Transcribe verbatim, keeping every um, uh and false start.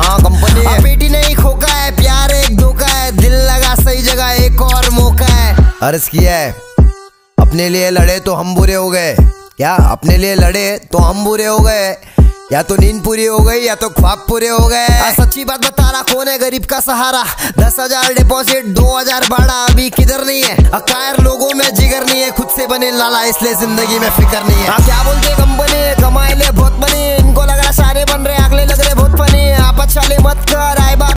हाँ कंपनी है। बेटी नहीं खोका है, प्यार एक धोखा है, दिल लगा सही जगह एक और मौका है। अर्ज किया है अपने लिए लड़े तो हम बुरे हो गए, क्या अपने लिए लड़े तो हम बुरे हो गए, या तो नींद पूरी हो गई या तो ख्वाब पूरे हो गए। सच्ची बात बता रहा, कौन है गरीब का सहारा? दस हजार डिपॉजिट दो हजार भाड़ा, अभी किधर नहीं है। अकायर लोगों में जिगर नहीं है, खुद से बने लाला इसलिए जिंदगी में फिक्र नहीं है। क्या बोलते कंपनी कमाए ले बहुत बनी, इनको लग रहा सारे बन रहे अगले लग रहे बहुत फनी। आप अच्छा ले मत कर आए बात